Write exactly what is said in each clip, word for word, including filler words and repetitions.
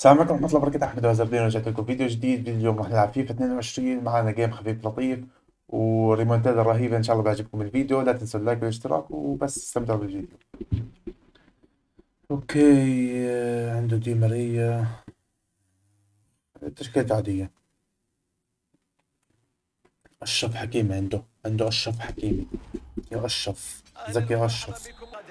السلام عليكم ورحمة الله وبركاته. أحمد وزردين، رجعت لكم فيديو جديد. اليوم راح نلعب فيفا اثنين وعشرين. معنا جيم خفيف لطيف وريمونتادا رهيبة. إن شاء الله بيعجبكم الفيديو. لا تنسوا اللايك والاشتراك وبس استمتعوا بالفيديو. أوكي، آه، عنده دي ماريا، تشكيلة عادية. أشرف حكيمي، عنده عنده أشرف حكيمي. يا أشرف، زكي أشرف.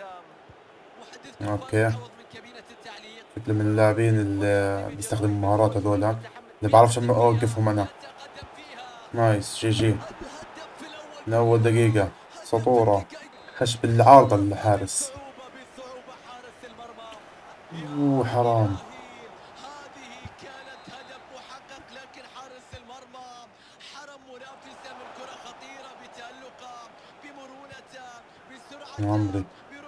أوكي، شكله من اللاعبين اللي بيستخدموا مهارات هذولا، اللي بعرفش أوقفهم أنا. نايس، جي جي من أول دقيقة. سطورة، خش بالعارضة الحارس. اوه حرام. يا عمري،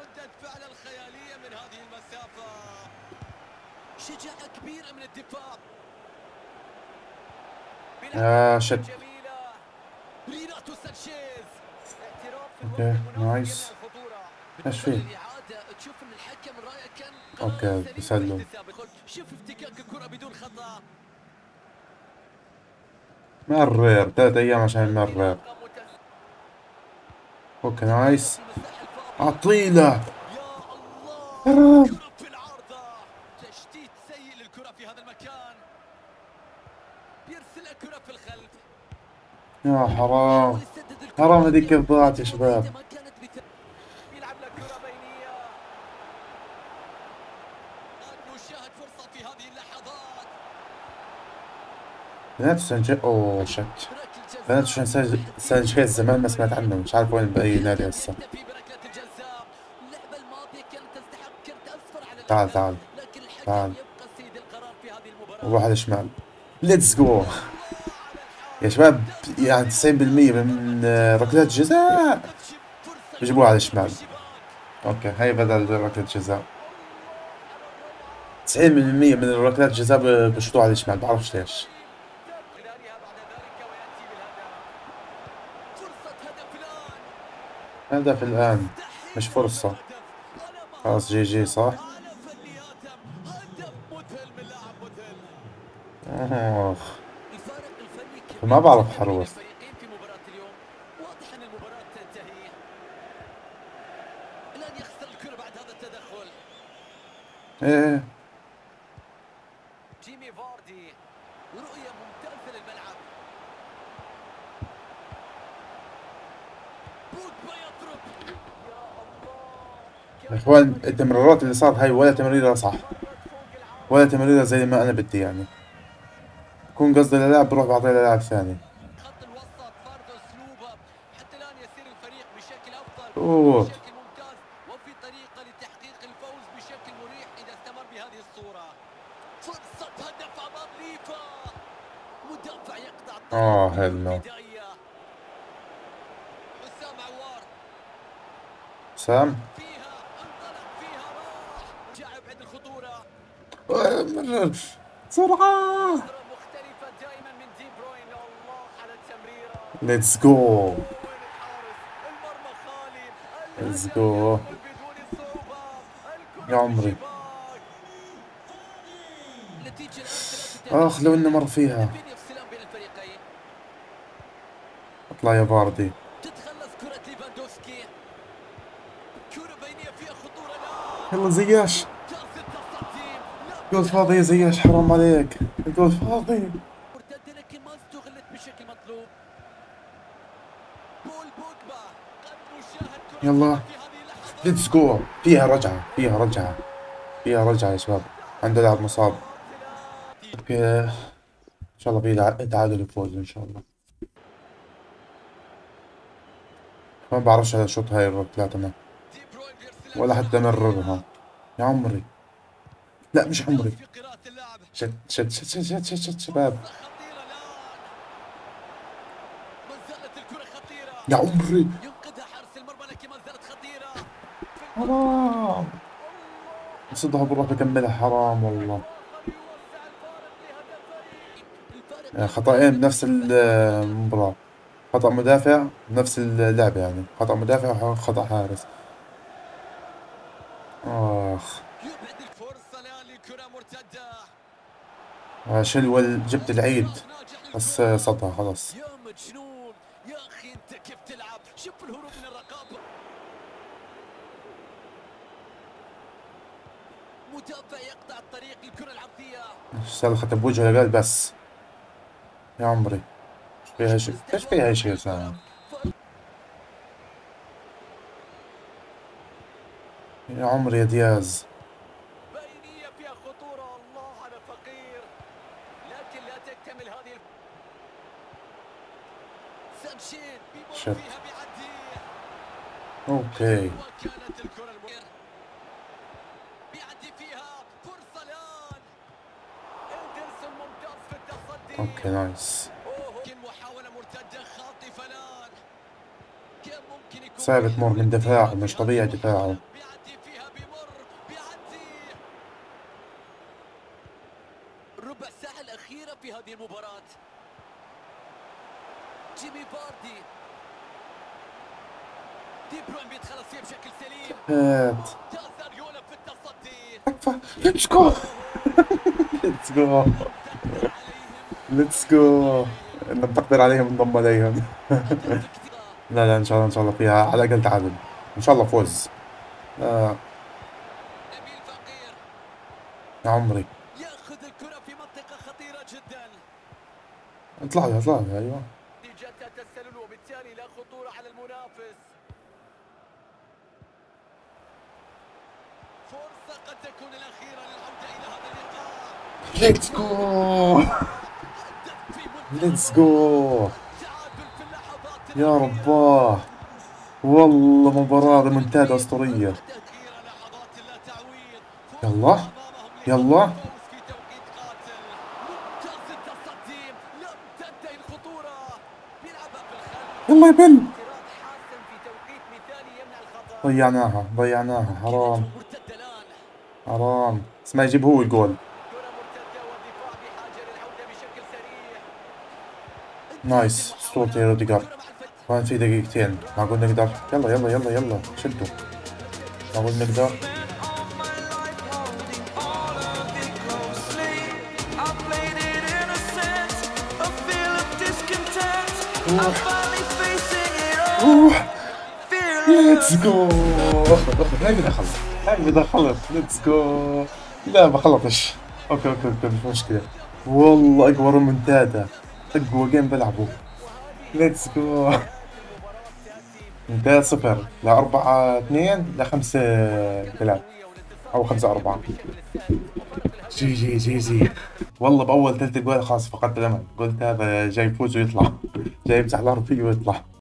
شجاعة كبيرة من الدفاع. يا شت. ريناتو سانشيز، اعتراف في اوكي الموقف المناسب يمنع نايس. الخطورة. ايش بالنسبة فيه؟ للإعادة تشوف ان الحكم رأيه كان قرار اوكي سليم بسلم. بالاحتساب. شوف افتكاك الكرة بدون خطأ. مرر ثلاث ايام عشان مرر. انطلاقة متس... اوكي تمريرة نايس. في المساحة الفاضية. عطيلة. يا الله، حرام. كرة في العارضة. تشتيت سيء للكرة في هذا المكان. بيرسل كرة في الخلف. يا حرام. يحاول يسدد الكرة حرام هذيك بشكل كيف ضاعت يا لكن شباب. الوسيطة ما كانت بت... بيلعب لك كرة بينية. نشاهد فرصة في هذه اللحظات. بنات سانشيز، اوه شت. ركلة بنات جزاء. سانشيز تحديدا سانشيز زمان ما سمعت عنه، الجماهير مش عارف وين بأي نادي الهدف هسه. يكتفي بركلة الجزاء. اللعبة الماضية كانت تستحق كرت أصفر على تعال الأقل، تعال لكن الحكم تعال. يبقى سيد القرار في هذه المباراة. وروح على الشمال. ليتس جو يا الله على يا الحارس. شباب. يعني تصدي تسعين بالمية ضربة من آه، جزاء. ركلات الجزاء يهدف شب فرصة بيجيبوها على كبيرة في الشمال. الشباك. اوكي هاي بدل ركلة جزاء. الله على الروعة. تسعين بالمية من الركلات الجزاء بشطوها على الشمال، بعرفش ليش. خلالها بعد ذلك ويأتي بالهدف. فرصة هدف الآن. هدف الآن، مش مستحيل يصل فرصة. الهدف على خلاص جي جي مهاراتهم، صح. على فنياتهم. هدف مذهل من لاعب مذهل. اخ. الفارق الفني ما كبير بعرف جدا بين حروس. الفريقين في مباراة اليوم. واضح أن المباراة تنتهي. الآن يخسر الكرة بعد هذا التدخل. ايه. جيمي فاردي، رؤية ممتازة للملعب. بوجبا يضرب. يا الله، يا كانت اخوان تمريرة التمريرات اللي صارت هاي ممتازة ولا تمريرة صح، ومرت فوق ولا العارضة. تمريرة زي ما انا بدي يعني. بكون قصدي للاعب بروح بعطيه للاعب ثاني. خط الوسط فرض اسلوبه. حتى الان يسير الفريق بشكل افضل اوه. وبشكل ممتاز وفي طريقه لتحقيق الفوز بشكل مريح اذا استمر بهذه الصوره. فرصه هدف امام ليفا. مدافع يقطع الطريق اه منذ هل نو. البدايه. حسام عوار سام. فيها، انطلق فيها، راح جاء بعد الخطوره. آه، مرر. بسرعة. نظره مختلفه دائما من دي بروين. الله على التمريره. ليتس جو. وين الحارس؟ المرمى خالي. ليتس الهدف جو يدخل بدون صعوبة. يا الكرة في عمري. الشباك. النتيجة الآن ثلاثة أهداف اخ لو انه مر لصالح فيها. هدفين يفصلان بين الفريقين. اطلع يا فاردي. تتخلص كرة ليفاندوفسكي. كرة بينية فيها خطورة الآن. يلا زياش. ممتاز التصدي. جول لمس فاضي يا الهدف. زياش، حرام عليك. الجول فاضي. مرتدة لكن ما استغلت بشكل مطلوب. بول بوجبا. قد نشاهد كرة يلا ثابتة في هذه اللحظات. ليتس جو. فيها رجعة، فيها رجعة، فيها رجعة يا شباب. عنده لاعب مصاب. اوكي ان شاء الله في تع- تعادل وفوز ان شاء الله. ما بعرفش اشوط هاي الركلات انا، دي بروين بيرسل ولا كرة حتى خطيرة. امررها. يا عمري. لا مش ممتاز عمري. في قراءة اللعب. شت شت شت شت شت شت, شت شباب. فرصة خطيرة الآن. ما زالت الكرة خطيرة. يا عمري. ينقذها حارس المرمى لكن ما زالت خطيرة. في المرمى. حرام. الله. صدها بروح بكملها، حرام والله. وآخر يوسع الفارق لهدفين. الفارق يعني يختلف خطأين من بنفس فريق لفريق. المباراة. خطأ مدافع بنفس اللعبة، يعني خطأ مدافع وخطأ حارس. آخ. يبعد الفرصة الآن لكرة مرتدة. شلول جبت العيد بس صدها خلاص. يا مجنون يا اخي انت كيف تلعب، شوف الهروب من الرقابه. مدافع يقطع الطريق للكره العرضيه. سلخت بوجهه لقال بس يا عمري ايش فيها شيء، ايش فيها شيء يا زلمه يا عمري يا دياز. بينيه فيها خطوره، الله على فقير، لكن لا تكتمل هذه. سانشين بيمر شت فيها بيعدي. اوكي وكانت الكره المؤثرة. بيعدي فيها فرصه الان. إندرسون ممتاز في التصدي. اوكي نايس. اوه كان محاوله مرتده خاطفه الان. كان ممكن يكون ثابت مر من دفاعه مش طبيعي دفاعه. بيعدي فيها بيمر بيعدي. ربع الساعة الأخيرة في هذه المباراة. جيمي باردي. دي بروين بيتخلص فيها بشكل سليم. هات ممتاز أريولا في التصدي. تكفى. ليتس جو ليتس جو ليتس جو. انت بتقدر عليهم انضم عليهم. لا لا ان شاء الله ان شاء الله فيها على الاقل تعادل، ان شاء الله فوز. آه. نبيل فقير يا عمري ياخذ الكرة في منطقة خطيرة جدا. اطلع لي اطلع لي ايوه. نتيجتها تسلل وبالتالي لا خطورة على المنافس. فرصة قد تكون الأخيرة للعودة إلى هذا اللقاء. ليتس جو ليتس جو تعادل في اللحظات يا رباه. والله مباراة ريمونتادا اسطورية. الأخيرة، لحظات لا تعويض. يلا يلا فوز في توقيت قاتل. ممتاز التصدي، لم تنتهي الخطورة. بيلعبها في الخلف. يلا يا بن. اعتراض حاسم في توقيت مثالي يمنع الخطأ. ضيعناها ضيعناها حرام مرتدة الآن. حرام. بس ما يجيب هو الجول. كرة مرتدة والدفاع بحاجة للعودة بشكل سريع. نايس اسطورتي يا روديجر. كرة مع الفتح. كمان في دقيقتين معقول نقدر. يلا يلا يلا يلا شدوا معقول نقدر. روح ليتس جو. هاي بدي اخلص هاي بدي اخلص ليتس جو. لا بخلطش. اوكي اوكي اوكي مش مشكلة. والله اقوى منتادا اقوى جيم بلعبه. ليتس جو. انتهى صفر لأربعة اثنين لخمسة ثلاث أو خمسة أربعة. جي جي جي جي. والله بأول ثلاث جوال خلاص فقدت الأمل، قلت هذا جاي يفوز ويطلع، جاي يمسح الأرض فيه ويطلع.